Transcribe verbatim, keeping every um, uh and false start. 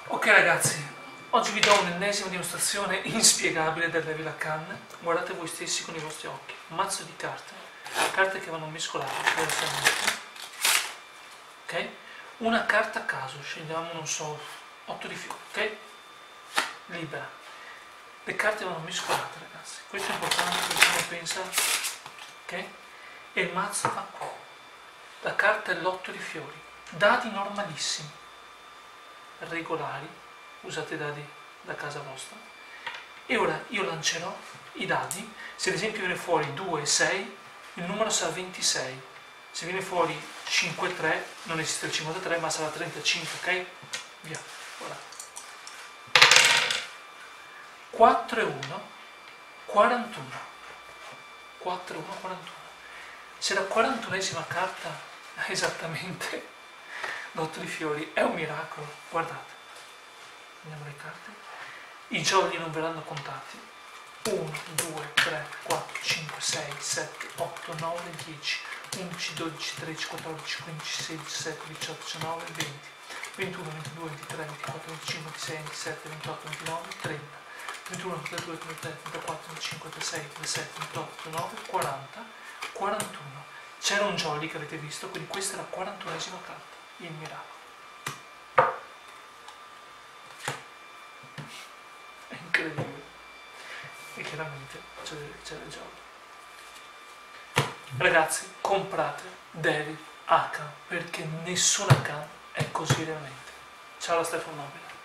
Ok ragazzi, oggi vi do un'ennesima dimostrazione inspiegabile del Devil a Can. Guardate voi stessi con i vostri occhi. Un mazzo di carte, carte che vanno mescolate diversamente. Ok? Una carta a caso, scegliamo, non so, otto di fiori, ok? Libera. Le carte vanno mescolate ragazzi, questo è importante perché uno pensa, ok? E il mazzo va qua. La carta è l'otto di fiori. Dadi normalissimi, regolari, usate i dadi da casa vostra. E ora io lancerò i dadi. Se ad esempio viene fuori due e sei, il numero sarà ventisei. Se viene fuori cinque e tre, non esiste il cinquantatré, ma sarà trentacinque, ok? Via, voilà. quattro e uno, quarantuno. quattro e uno, quarantuno. Se la quarantunesima carta ha esattamente l'otto di fiori, è un miracolo. Guardate, andiamo alle carte. I jolly non verranno contati. uno, due, tre, quattro, cinque, sei, sette, otto, nove, dieci, undici, dodici, tredici, quattordici, quindici, sedici, diciassette, diciotto, diciannove, venti, ventuno, ventidue, ventitré, ventiquattro, venticinque, ventisei, ventisette, ventotto, ventinove, trenta, ventuno, ventidue, ventitré, ventiquattro, venticinque, ventisei, ventisette, ventotto, ventinove, quaranta, quarantuno. C'era un jolly che avete visto, quindi questa è la quarantunesima carta, il miracolo. È incredibile. E chiaramente c'è il jolly. Ragazzi, comprate Devil a Can perché nessuna Can è così realmente. Ciao da Stefano Nobile.